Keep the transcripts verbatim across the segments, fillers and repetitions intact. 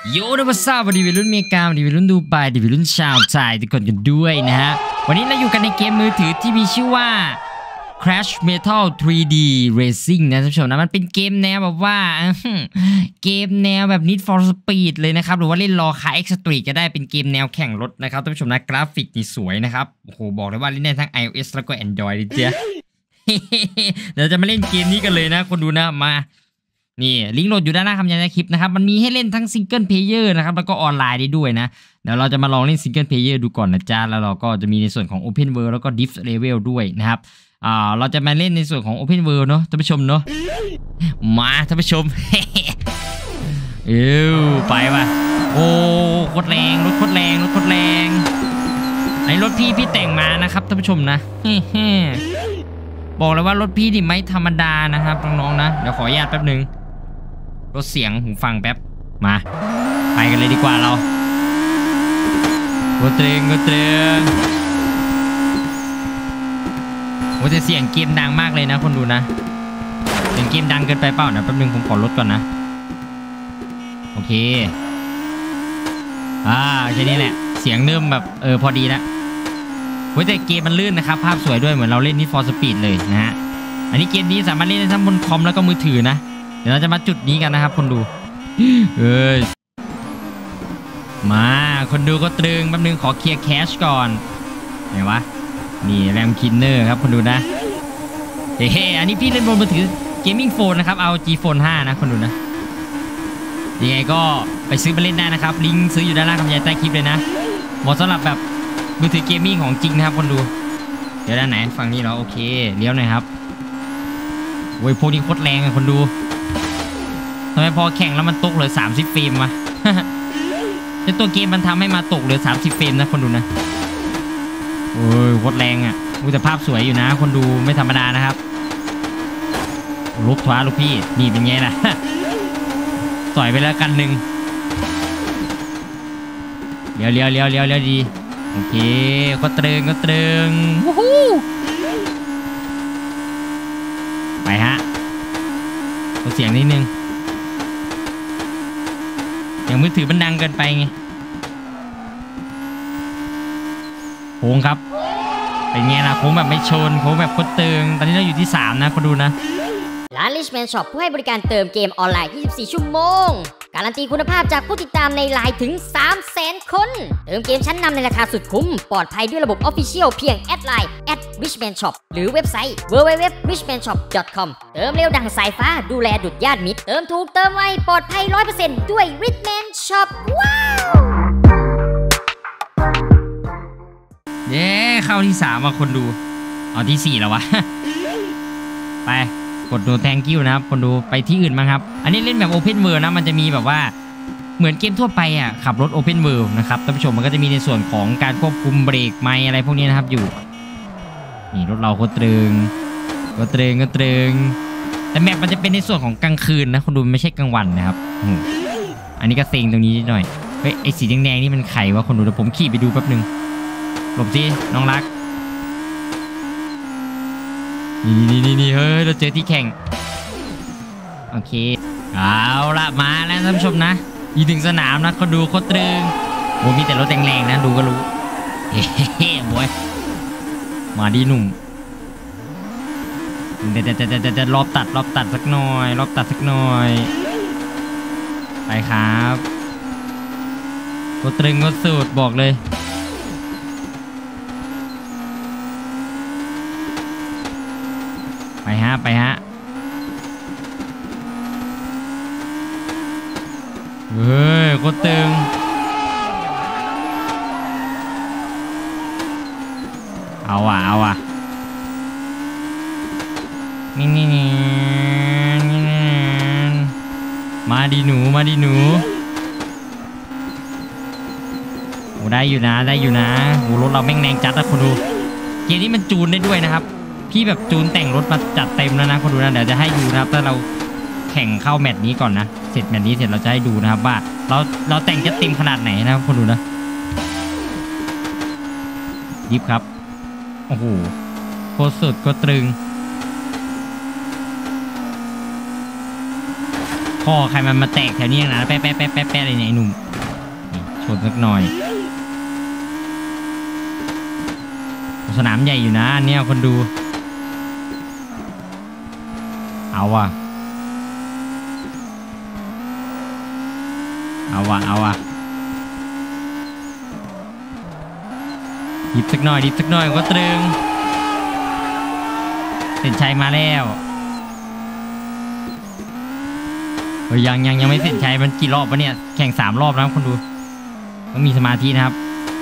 โยนมาซาบดีวิรุ่นเมกาดีวิรุ่นดูไบดีวิรุ่นชาวไทยทุกคนกันด้วยนะฮะวันนี้เราอยู่กันในเกมมือถือที่มีชื่อว่า Crash Metal ทรี ดี Racing นะท่านผู้ชมนะมันเป็นเกมแนวแบบว่าเกมแนวแบบ Need for Speed เลยนะครับหรือว่าเล่นรอคา Extreme ก็ได้เป็นเกมแนวแข่งรถนะครับท่านผู้ชมนะกราฟิกนี่สวยนะครับโอ้โหบอกเลยว่าเล่นได้ทั้ง iOS แล้วก็ Android เลยจ้ะ เดี๋ยวจะมาเล่นเกมนี้กันเลยนะคนดูนะมานี่ลิงก์โหลดอยู่ด้านหน้าคำยันในคลิปนะครับมันมีให้เล่นทั้งซิงเกิลเพลเยอร์นะครับแล้วก็ออนไลน์ได้ด้วยนะเดี๋ยวเราจะมาลองเล่นซิงเกิลเพลเยอร์ดูก่อนนะจ๊ะแล้วเราก็จะมีในส่วนของ Open World แล้วก็ Diff Level ด้วยนะครับอ่าเราจะมาเล่นในส่วนของ Open World เนาะท่านผู้ชมเนาะมาท่านผู้ชม เอวไปว่ะโอ้โคตรแรงรถโคตรแรงรถโคตรแรงไอ้รถพี่พี่แต่งมานะครับท่านผู้ชมนะบอกเลยว่ารถพี่นี่ไม่ธรรมดานะครับน้องๆนะเดี๋ยวขออนุญาตแป๊บนึงลดเสียงหูฟังแป๊บมาไปกันเลยดีกว่าเรากดเตรงกดเตรงโอ้แต่เสียงเกมดังมากเลยนะคนดูนะเสียงเกมดังเกินไปเปล่านะแป๊บนึงผมขอลดก่อนนะโอเคอ่าแค่นี้แหละเสียงเริ่มแบบเออพอดีแล้วโอ้แต่เกมมันลื่นนะครับภาพสวยด้วยเหมือนเราเล่นNeed for Speedเลยนะฮะอันนี้เกมนี้สามารถเล่นได้ทั้งบนคอมแล้วก็มือถือนะเดี๋ยวเราจะมาจุดนี้กันนะครับคนดูเอ้ยมาคนดูก็ตรึงแป๊บนึงขอเคลียร์แคชก่อนไหนวะนี่แรมคินเนอร์ครับคนดูนะเฮ้อันนี้พี่เล่นบนมือถือเกมมิ่งโฟนนะครับเอา จี โฟน ห้านะคนดูนะยังไงก็ไปซื้อมาเล่นได้นะครับลิงก์ซื้ออยู่ด้านล่างคำยันใต้คลิปเลยนะเหมาะสำหรับแบบมือถือเกมมิ่งของจริงนะครับคนดูเดี๋ยวด้านไหนฝั่งนี้เหรอโอเคเลี้ยวหน่อยครับโว้ยพวกนี้โคตรแรงอะคนดูทำไมพอแข่งแล้วมันตกเหลือสามสิบเฟรมวะ แต่ตัวเกมมันทำให้มาตกเหลือสามสิบเฟรมนะคนดูนะโอ้ยโคตรแรงอ่ะแต่ภาพสวยอยู่นะคนดูไม่ธรรมดานะครับลุกท้าลูกพี่นี่เป็นไงล่ะ สอยไปแล้วกันหนึ่งเลี้ยวเลี้ยวเลี้ยวเลี้ยวเลี้ยวดีโอเคก็เตรึงก็เตรึงวู้ฮู้ไปฮะลดเสียงนิดนึงอย่างมือถือมันดังเกินไปไงโค้งครับเป็นไงล่ะโค้งแบบไม่ชนโค้งแบบโคตรเติงตอนนี้เราอยู่ที่สามนะคนดูนะร้าน Richman Shop ผู้ให้บริการเติมเกมออนไลน์ ยี่สิบสี่ ชั่วโมงการันตีคุณภาพจากผู้ติดตามในไลน์ถึง สามแสน คนเติมเกมชั้นนำในราคาสุดคุ้มปลอดภัยด้วยระบบ Official เพียงแอดไลน์ แอท richman shop หรือเว็บไซต์ ดับเบิลยู ดับเบิลยู ดับเบิลยู ดอท richman shop ดอท คอม เติมเร็วดังสายฟ้าดูแลดุจญาติมิตรเติมถูกเติมไวปลอดภัย ร้อยเปอร์เซ็นต์ ด้วย Richman Shop ว้าวเย้เข้าที่สามมาคนดูเอาที่สี่แล้ววะ ไปกดดู thank you นะครับคนดูไปที่อื่นมั้งครับอันนี้เล่นแบบ Open World นะมันจะมีแบบว่าเหมือนเกมทั่วไปอ่ะขับรถ Open World นะครับท่านผู้ชมมันก็จะมีในส่วนของการควบคุมเบรกไมค์อะไรพวกนี้นะครับอยู่นี่รถเราโคตรตรึงก็ตรึงก็ตรึงแต่แมปมันจะเป็นในส่วนของกลางคืนนะคนดูไม่ใช่กลางวันนะครับอันนี้ก็เซ็งตรงนี้นิดหน่อยเฮ้ยไอ้สีแดงๆนี่มันไขวะคนดูเดี๋ยวผมขี่ไปดูแป๊บนึงหลบสิน้องรักนี่นี่นี่นี่เฮ้ยเราเจอที่แข่งโอเคเอาละมาแล้วท่านผู้ชมนะอีกถึงสนามนะเขาดูโคตรตรึงโอ้มีแต่รถแรงๆนะดูก็รู้เฮ้ยบอยมาดีหนุ่มเดี๋ยวจะจะจะจะรอบตัดรอบตัดสักหน่อยรอบตัดสักหน่อยไปครับโคตรตรึงโคตรสุดบอกเลยไปฮะไปฮะเฮ้ยโคตรตึงเอาอ่ะเอาอ่ะนี่นี่นี่มาดิหนูมาดิหนูโอ้ได้อยู่นะได้อยู่นะโอ้รถเราแม่งแรงจัดนะคนดูเกมนี้มันจูนได้ด้วยนะครับพี่แบบจูนแต่งรถมาจัดเต็มแล้วนะคนดูนะเดี๋ยวจะให้ดูนะครับถ้าเราแข่งเข้าแมตช์นี้ก่อนนะเสร็จแมตช์นี้เสร็จเราจะให้ดูนะครับว่าเราเราแต่งจะเต็มขนาดไหนนะครับคนดูนะยิบครับโอ้โหโคตรสุดโคตรตรึงพ่อใครมันมาแตกแถวนี้นะแป๊ะแป๊ะแป๊ะแป๊ะแป๊ะอะไรเนี่ยไอ้หนุ่มชนสักหน่อยสนามใหญ่อยู่นะเนี่ยคนดูเอาว่ะเอาว่ะเอาว่ะดิบสักหน่อยดิบสักหน่อยก็ตรึงเส้นชัยมาแล้วเฮ้ยยังยังยังไม่เส้นชัยมันกี่รอบวะเนี่ยแข่งสามรอบแล้วคนดูต้องมีสมาธินะครับ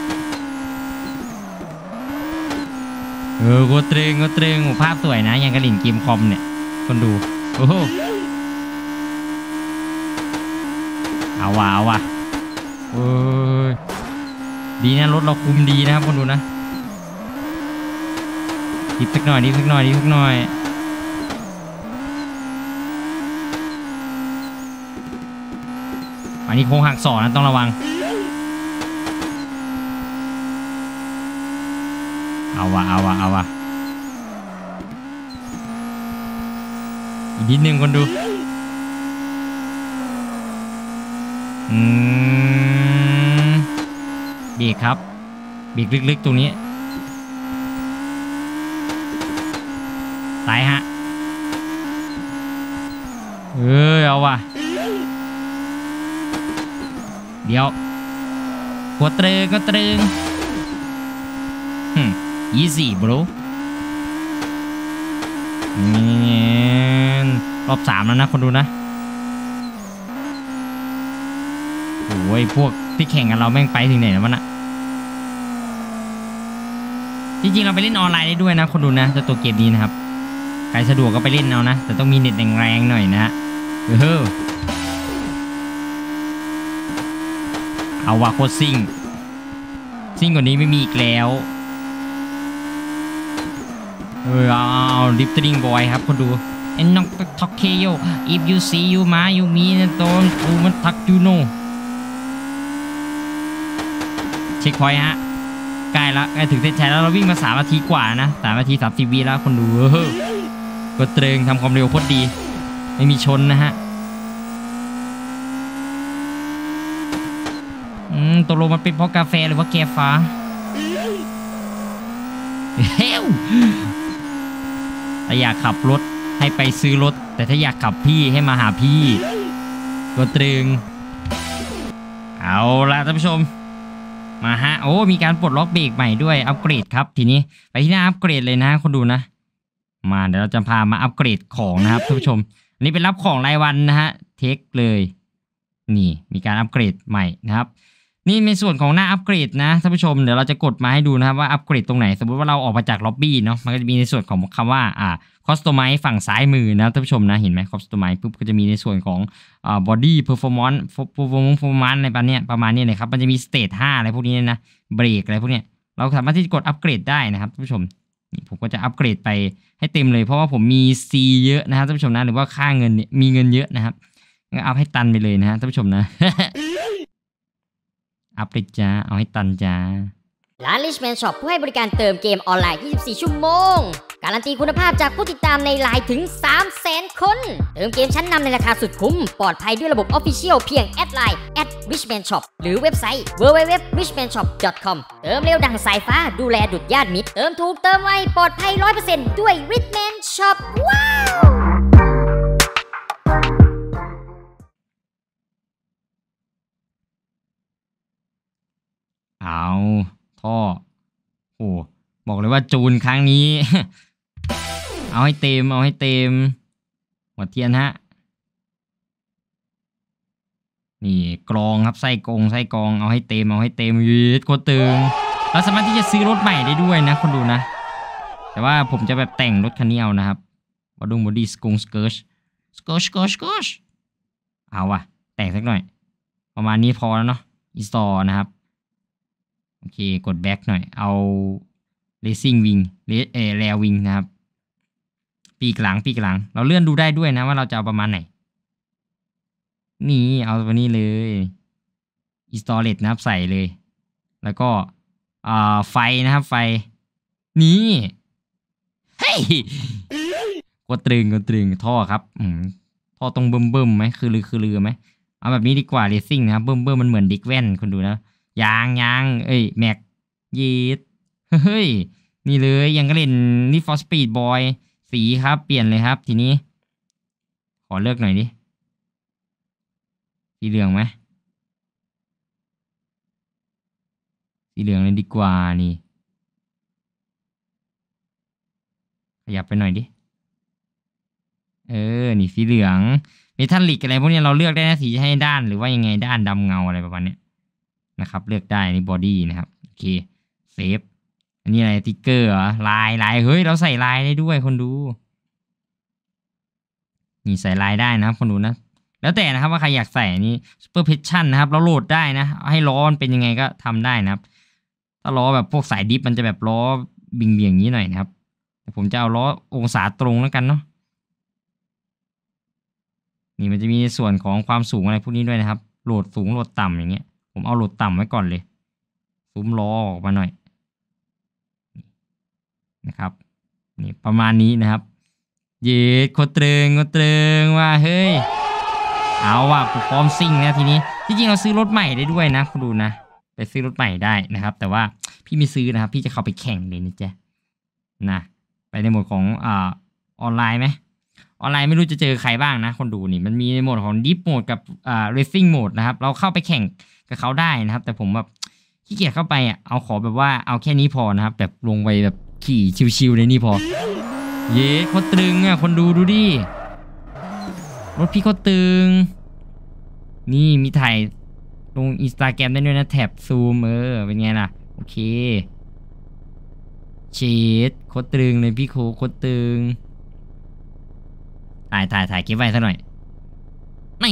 เออโกตรึงโกตรึงภาพสวยนะยังกระดิ่งเกมคอมเนี่ยคนดูโอ้โหเอาว่ะเอาว่ะเออดีนะรถเราคุมดีนะครับคนดูนะดิบสักหน่อยดิบสักหน่อยดิบสักหน่อยอันนี้โค้งหักศอกนะต้องระวังเอาว่ะเอาว่ะเอาว่ะอีกนิดนึงคนดูอืมเบรกครับเบรกลึกๆตรงนี้ตายฮะเออเอาว่ะเดี๋ยวหัวตรึงก็ตรึงฮึอีซี่บรูรอบสามแล้วนะคนดูนะโอ้ยพวกที่แข่งกันเราแม่งไปถึงไหนแล้ววะน่ะจริงๆเราไปเล่นออนไลน์ได้ด้วยนะคนดูนะจะตัวเกมนี้นะครับใครสะดวกก็ไปเล่นเอานะแต่ต้องมีเน็ตแรงๆหน่อยนะฮะเออเอาว่าโคตรซิ่งซิ่งกว่านี้ไม่มีอีกแล้วเออเอาดิฟติ้งบอยครับคนดูเอ็นน้องท็อกเคโย if you see you มา you me นะโดนกูมันทักยูโนเช็คพอยต์ฮะใกล้ละใกล้ถึงเส้นชัยแล้วเราวิ่งมาสามนาทีกว่านะสามนาทีสามสิบวิแล้วคนดูเออก็เตรงทำความเร็วโคตรดีไม่มีชนนะฮะอืมตกลงมันเป็นเพราะกาแฟหรือว่าแกฟ้าเฮ้ยถ้าอยากขับรถให้ไปซื้อรถแต่ถ้าอยากขับพี่ให้มาหาพี่ก็ตรึงเอาละท่านผู้ชมมาฮะโอ้มีการปลดล็อกเบรกใหม่ด้วยอัปเกรดครับทีนี้ไปที่หน้าอัปเกรดเลยนะคนดูนะมาเดี๋ยวเราจะพามาอัปเกรดของนะครับท่านผู้ชมอันนี้เป็นรับของรายวันนะฮะเทคเลยนี่มีการอัปเกรดใหม่นะครับนี่ในส่วนของหน้าอัปเกรดนะท่านผู้ชมเดี๋ยวเราจะกดมาให้ดูนะครับว่าอัปเกรดตรงไหนสมมติว่าเราออกมาจากล็อบบี้เนาะมันก็จะมีในส่วนของคำว่าอ่าคอสตอมไมซ์ฝั่งซ้ายมือนะท่านผู้ชมนะเห็นไหมคอสตอมไมซ์ปุ๊บก็จะมีในส่วนของอ่าบอดี้เพอร์ฟอร์มอนซ์เพอร์ฟอร์มอนซ์อะไรประมาณเนี้ยประมาณนี้เลยครับมันจะมีสเตจห้าอะไรพวกนี้นะเบรกอะไรพวกเนี้ยเราสามารถที่จะกดอัปเกรดได้นะครับท่านผู้ชมนี่ผมก็จะอัปเกรดไปให้เต็มเลยเพราะว่าผมมี C เยอะนะครับท่านผู้ชมนะหรือว่าค่าเงินเนี่ยมีเงินเยอะนะครับงั้นอัพให้ตันไปเลยนะฮะท่านผู้ชมนะ อัพเลยจ้าเอาให้ตันจ้าร้าน Richman Shop ผู้ให้บริการเติมเกมออนไลน์ยี่สิบสี่ชั่วโมงการันตีคุณภาพจากผู้ติดตามในไลน์ถึง สามแสน คนเติมเกมชั้นนำในราคาสุดคุ้มปลอดภัยด้วยระบบ Official เพียงแอดไลน์ แอท richman shop หรือเว็บไซต์ ดับเบิลยู ดับเบิลยู ดับเบิลยู ดอท richman shop ดอท คอม เติมเร็วดังสายฟ้าดูแลดุจญาติมิตรเติมถูกเติมไวปลอดภัย ร้อยเปอร์เซ็นต์ ด้วย Richman Shop ว้าวเอาท่อโอ้บอกเลยว่าจูนครั้งนี้ เอาให้เต็มเอาให้เต็มหัวเทียนฮะนี่กรองครับไส้กรงไส้กรองเอาให้เต็มเอาให้เต็มยืดโคตรตึงเราสามารถที่จะซื้อรถใหม่ได้ด้วยนะคนดูนะแต่ว่าผมจะแบบแต่งรถคันนี้เอานะครับบอดุงบอดี้สกงสเกิร์ชสเกิร์ชสเกิร์ชสเกิร์ชเอาว่ะแต่งสักหน่อยประมาณนี้พอแล้วเนาะอินสตอลนะครับโอเคกดแบ็กหน่อยเอาเลสซิ่งวิงเลสเอแรวิงนะครับปีกหลังปีกหลังเราเลื่อนดูได้ด้วยนะว่าเราจะเอาประมาณไหนนี่เอาตัวนี้เลยอินสตอลเลตนะครับใส่เลยแล้วก็อ่าไฟนะครับไฟนี่เฮ้ยกดตรึงกดตรึงท่อครับอืมท่อตรงเบิ่มเบิ่มไหมคือลือคือลือไหมเอาแบบนี้ดีกว่าเรซิ่งนะครับเบิ่มเบิ่มมันเหมือนดิกแว่นคุณดูนะยางยางเอ้ยแม็กยีดเฮ้ยนี่เลยยังก็เล่นนี่ฟอร์สปีดบอยสีครับเปลี่ยนเลยครับทีนี้ขอเลือกหน่อยดิสีเหลืองไหมสีเหลืองเลยดีกว่านี่ขยับไปหน่อยดิเออนี่สีเหลืองเมทัลลิกอะไรพวกนี้เราเลือกได้นะสีจะให้ด้านหรือว่ายังไงด้านดำเงาอะไรประมาณนี้นะครับเลือกได้นี่บอดี้นะครับโอเคเซฟอันนี้อะไรติ๊กเกอร์เหรอลายลายเฮ้ยเราใส่ลายได้ด้วยคนดูนี่ใส่ลายได้นะครับคนดูนะแล้วแต่นะครับว่าใครอยากใส่อันนี้ซูเปอร์เพชชั่นนะครับเราโหลดได้นะให้ล้อมันเป็นยังไงก็ทำได้นะครับถ้าล้อแบบพวกสายดิฟมันจะแบบล้อบิงเบียงอย่างนี้หน่อยนะครับแต่ผมจะเอาล้อองศาตรงแล้วกันเนาะนี่มันจะมีส่วนของความสูงอะไรพวกนี้ด้วยนะครับโหลดสูงโหลดต่ำอย่างเงี้ยผมเอาโหลดต่ำไว้ก่อนเลยซูมล้อออกมาหน่อยนะครับนี่ประมาณนี้นะครับเย็ดโคตรเตรงโคตรเตรงว่าเฮ้ยเอาว่ะกูพร้อมซิ่งนะทีนี้ที่จริงเราซื้อรถใหม่ได้ด้วยนะคุณดูนะไปซื้อรถใหม่ได้นะครับแต่ว่าพี่ไม่ซื้อนะครับพี่จะเข้าไปแข่งเลยนะจ๊ะนะไปในโหมดของอ่าออนไลน์ไหมออนไลน์ไม่รู้จะเจอใครบ้างนะคนดูนี่มันมีในโหมดของดิฟโหมดกับอ่าเรซซิ่งโหมดนะครับเราเข้าไปแข่งกับเขาได้นะครับแต่ผมแบบขี้เกียจเข้าไปอ่ะเอาขอแบบว่าเอาแค่นี้พอนะครับแบบลงไปแบบขี่ชิวๆในนี่พอเย้เขาตรึงอ่ะคนดูดูดิรถพี่เขาตรึงนี่มีถ่ายลงอินสตาแกรมได้ด้วยนะแท็บซูมเออเป็นไงล่ะโอเคเชดโคตรตรึงเลยพี่โคโคตรตรึงถ่ายถ่ายถ่ายเก็บไว้ซะหน่อยนี่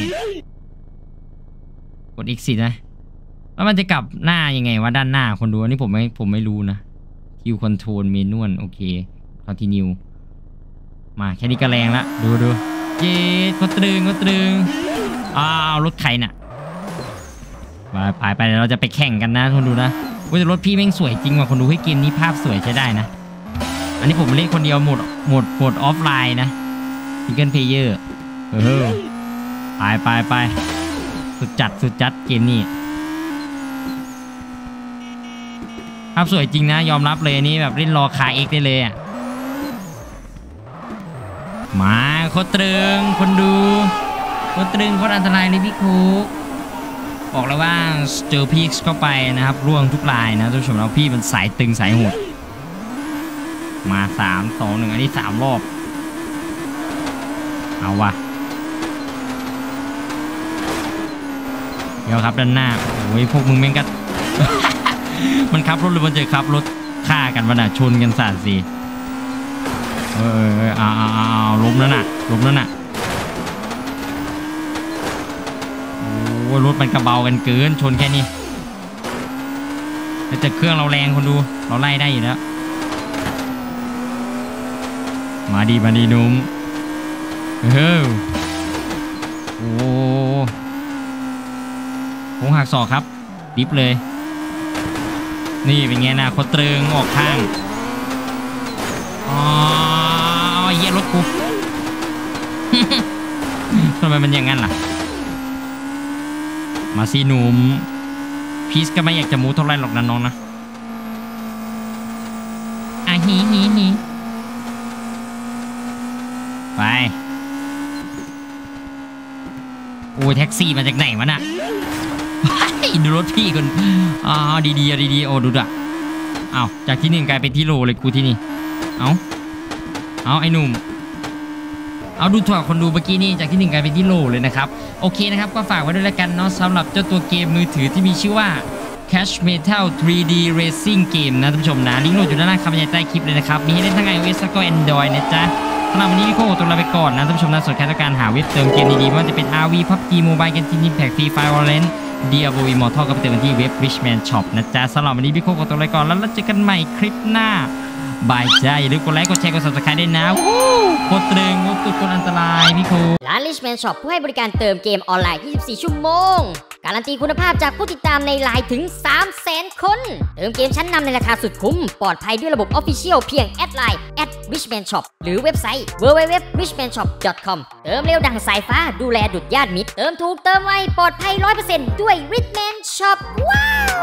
กด Exit นะแล้วมันจะกลับหน้ายังไงวะด้านหน้าคนดูอันนี้ผมไม่ผมไม่รู้นะคิวคอนโทรลเมนูโอเคคอนติเนียมาแค่นี้ก็แรงละดูดูเย้ก็ตรึงก็ตรึงอ้าวรถใครน่ะมาไปไปเราจะไปแข่งกันนะคนดูนะว่ารถพี่แม่งสวยจริงว่ะคนดูให้เกมนี้ภาพสวยใช้ได้นะอันนี้ผมเล่นคนเดียวหมดหมดหมดออฟไลน์นะซิงเกิลเพลเยอร์เออไปไปไปสุดจัดสุดจัดเกมนี้ภาพสวยจริงนะยอมรับเลยนี่แบบเล่นรอคาเอ็กได้เลยอ่ะมาโคตรตรึงคนดูโคตรตรึงโคตรอันตรายเลยพี่คุกบอกแล้วว่าเจอพีคเข้าไปนะครับร่วงทุกลายนะท่านผู้ชมแล้วพี่มันสายตึงสายโหดมาสามสองหนึ่งอันนี้สามรอบเอาวะเดี๋ยวครับด้านหน้าโอ้ยพวกมึงแม่งก็ มันขับรถหรือมันจะขับรถฆ่ากันวะน่ะชนกันสาดสิเออเอาเอาเอาล้มแล้วน่ะล้มแล้วน่ะโอ้รถมันกระเบากันเกินชนแค่นี้แต่เครื่องเราแรงคนดูเราไล่ได้อยู่แล้วมาดีมาดีนุ่มเฮ้ยโอ้ผมหักศอกครับดิฟเลยนี่เป็นไงนะโคตรตรึงออกข้างอ๋อเหี้ยรถกู ทำไมมันอย่างนั้นล่ะมาสิหนุ่มพีชก็ไม่อยากจะมูเท่าไรหรอกนะน้องนะอ่ะฮีฮีฮีไปโอ้แท็กซี่มาจากไหนวะน่ะดูรถพี่คนอ๋อดีดีดีดีโอ้ดูด่ะอ้าวจากที่หนึ่งกลายเป็นที่โลเลยกูที่นี่เอาเอาไอ้หนุ่มเอาดูถั่วคนดูเมื่อกี้นี่จากที่หนึ่งกลายเป็นที่โลเลยนะครับโอเคนะครับก็ฝากไว้ด้วยแล้วกันเนาะสำหรับเจ้าตัวเกมมือถือที่มีชื่อว่า Cash Metal ทรี ดี Racing Game นะท่านผู้ชมนะลิงก์โหลดอยู่ด้านล่างคำบรรยายใต้คลิปเลยนะครับมีให้เล่นทั้ง iOS แล้วก็ Android นะจ๊ะสำหรับวันนี้พี่โค้ชตัวลาไปก่อนนะท่านผู้ชมนะส่วนใครต้องการหาเว็บเติมเกมดีๆไม่ว่าจะเป็น อาร์ วี พับจี Mobile Genshin Impact Free Fire Valorant Diablo Immortal ก็ไปเติมกันที่เว็บ Richman Shop นะจ๊ะสำหรับวันนี้พี่โค้ชตัวลาไปก่อนแล้วเราเจอกันใหม่คลิปหน้าบายจ้าอย่าลืมกดไลค์กดแชร์กด Subscribe ด้วยนะวู้โคตรตรึงโคตรอันตรายพี่โค้ชร้าน Richman Shop ผู้ให้บริการเติมเกมออนไลน์ยี่สิบสี่ชั่วโมงการันตีคุณภาพจากผู้ติดตามในไลน์ถึง สามแสน คนเติมเกมชั้นนำในราคาสุดคุ้มปลอดภัยด้วยระบบ Official เพียงแอดไลน์ แอท richman shop หรือเว็บไซต์ ดับเบิลยู ดับเบิลยู ดับเบิลยู ดอท richman shop ดอท คอม เติมเร็วดังสายฟ้าดูแลดุจญาติมิตรเติมถูกเติมไวปลอดภัย ร้อยเปอร์เซ็นต์ ด้วย richman shop ว้าว